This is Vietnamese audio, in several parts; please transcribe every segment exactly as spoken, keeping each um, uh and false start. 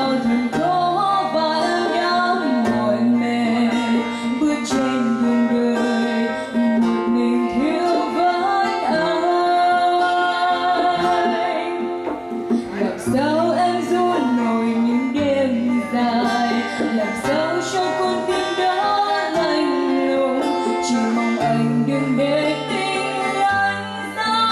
sao thật khó và em đã mỏi mệt bước trên đường đời một mình thiếu vắng anh. Làm sao em ru nổi những đêm dài, làm sao cho con tim đó lạnh lùng, chỉ mong anh đừng để tình anh xa.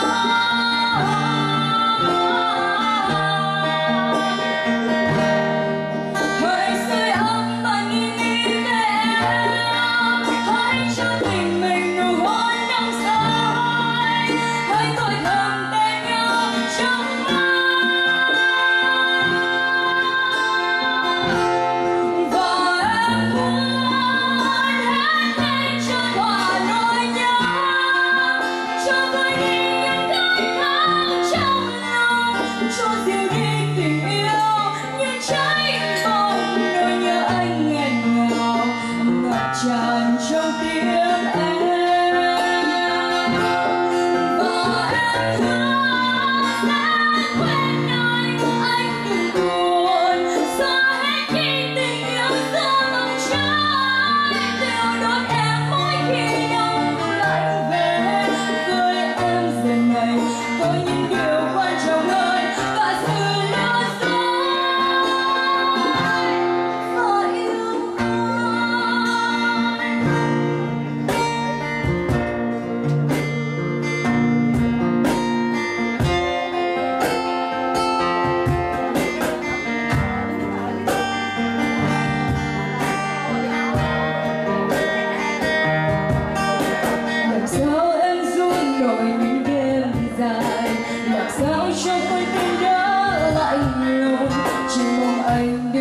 Hãy sưởi ấm và nhìn đi về em, hãy cho tình mình nụ hôn nồng say, hãy gọi thầm tên nhau trong mơ. Cho dịu đi tình yêu như trái bóng, nỗi nhớ anh nghẹn ngào ngập tràn trong tim em. Và em hứa sẽ quên anh, anh đừng buồn, xóa hết khi tình yêu giữa lòng trái, theo đón em mỗi khi đông lạnh về. Với em giờ này có những điều quan trọng hơn. Làm sao em ru nổi những đêm dài, làm sao cho con tim đó lạnh lùng, chỉ mong anh